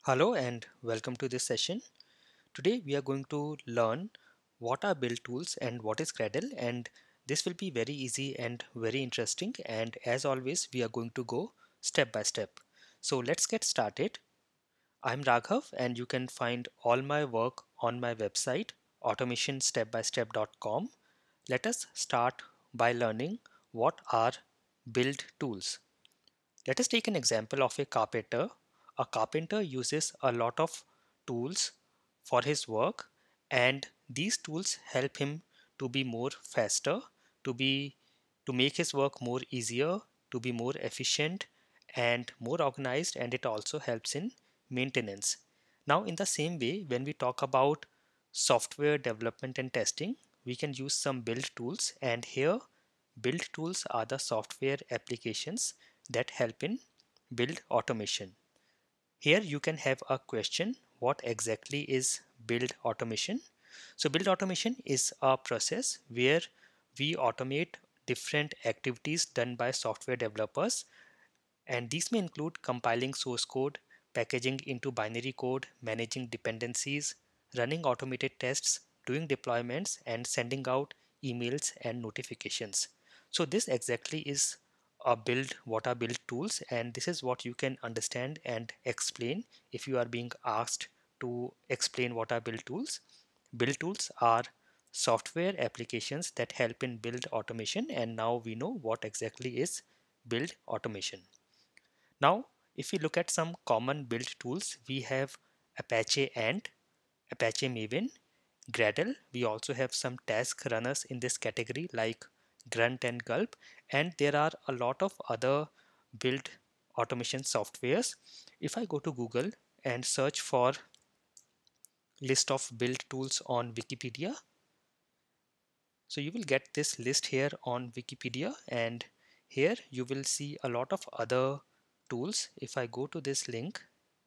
Hello and welcome to this session. Today we are going to learn what are build tools and what is Gradle, and this will be very easy and very interesting, and as always we are going to go step by step. So let's get started. I'm Raghav and you can find all my work on my website automationstepbystep.com. Let us start by learning what are build tools. Let us take an example of a carpenter. A carpenter uses a lot of tools for his work, and these tools help him to be more faster, to be to make his work more easier, to be more efficient and more organized, and it also helps in maintenance. Now, in the same way, when we talk about software development and testing, we can use some build tools, and here build tools are the software applications that help in build automation. Here you can have a question, what exactly is build automation? So build automation is a process where we automate different activities done by software developers, and these may include compiling source code, packaging into binary code, managing dependencies, running automated tests, doing deployments, and sending out emails and notifications. So this exactly is a build, what are build tools, and this is what you can understand and explain if you are being asked to explain what are build tools. Build tools are software applications that help in build automation, and now we know what exactly is build automation. Now, if we look at some common build tools, we have Apache Ant, Apache Maven, Gradle. We also have some task runners in this category like Grunt and Gulp, and there are a lot of other build automation softwares. If I go to Google and search for list of build tools on Wikipedia, so you will get this list here on Wikipedia, and here you will see a lot of other tools. If I go to this link,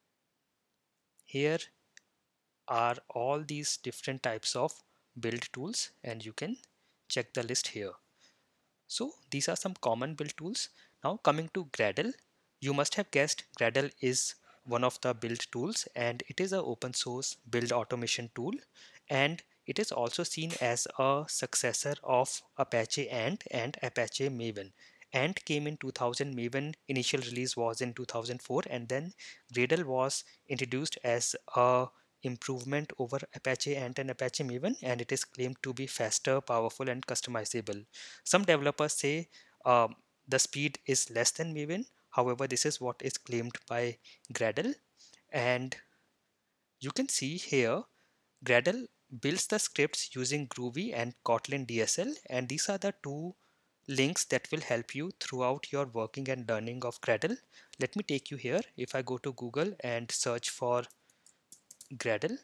here are all these different types of build tools, and you can check the list here. So these are some common build tools. Now coming to Gradle, you must have guessed Gradle is one of the build tools, and it is an open source build automation tool, and it is also seen as a successor of Apache Ant and Apache Maven. Ant came in 2000, Maven initial release was in 2004, and then Gradle was introduced as a improvement over Apache Ant and Apache Maven, and it is claimed to be faster, powerful, and customizable. Some developers say the speed is less than Maven. However, this is what is claimed by Gradle, and you can see here Gradle builds the scripts using Groovy and Kotlin DSL, and these are the two links that will help you throughout your working and learning of Gradle. Let me take you here. If I go to Google and search for Gradle,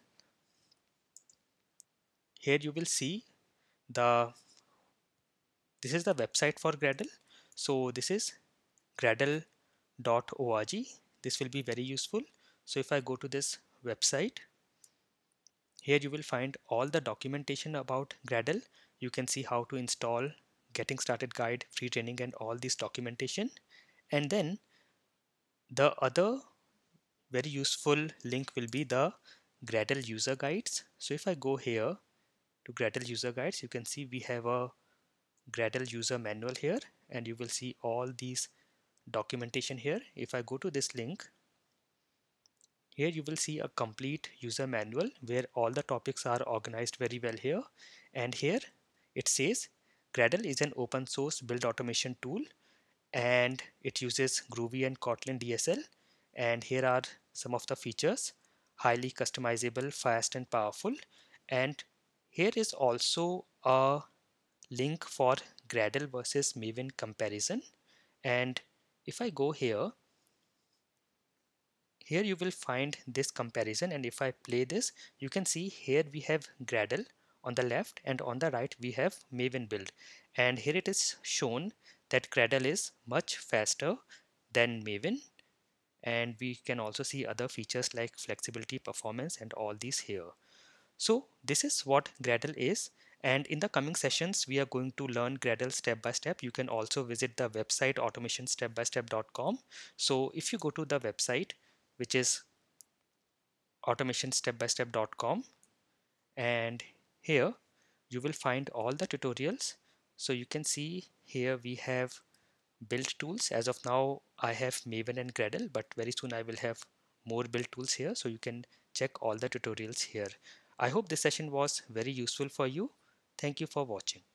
here you will see the this is the website for Gradle. So this is gradle.org. This will be very useful. So if I go to this website, here you will find all the documentation about Gradle. You can see how to install, getting started guide, free training, and all this documentation. And then the other very useful link will be the Gradle user guides. So if I go here to Gradle user guides, you can see we have a Gradle user manual here, and you will see all these documentation here. If I go to this link, here you will see a complete user manual where all the topics are organized very well here. And here it says Gradle is an open source build automation tool, and it uses Groovy and Kotlin DSL. And here are some of the features: highly customizable, fast and powerful. And here is also a link for Gradle versus Maven comparison. And if I go here, here you will find this comparison, and if I play this, you can see here we have Gradle on the left, and on the right we have Maven build, and here it is shown that Gradle is much faster than Maven, and we can also see other features like flexibility, performance, and all these here. So this is what Gradle is, and in the coming sessions we are going to learn Gradle step by step. You can also visit the website automationstepbystep.com. So if you go to the website, which is automationsstepbystep.com, and here you will find all the tutorials. So you can see here we have build tools. As of now I have Maven and Gradle, but very soon I will have more build tools here, so you can check all the tutorials here. I hope this session was very useful for you. Thank you for watching.